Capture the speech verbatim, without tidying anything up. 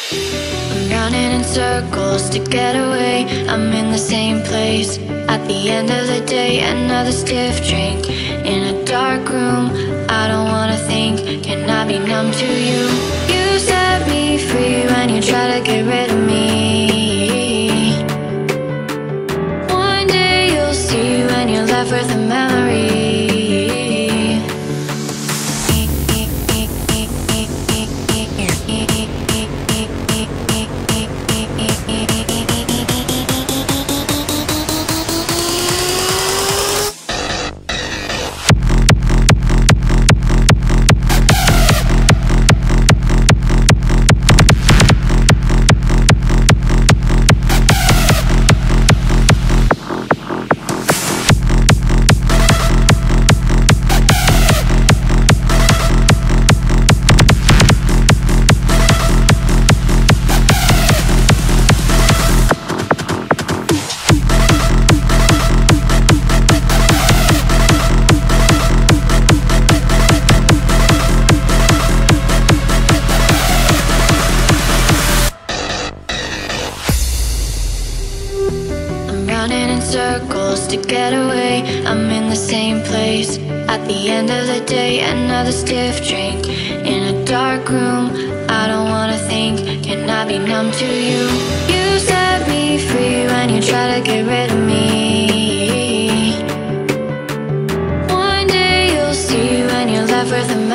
I'm running in circles to get away. I'm in the same place at the end of the day. Another stiff drink in a dark room. I don't wanna think, can I be numb to you? You set me free when you try to get rid of me. One day you'll see when you're left with a memory. Running in circles to get away. I'm in the same place at the end of the day. Another stiff drink in a dark room. I don't wanna think, can I be numb to you? You set me free when you try to get rid of me. One day you'll see when you're left with a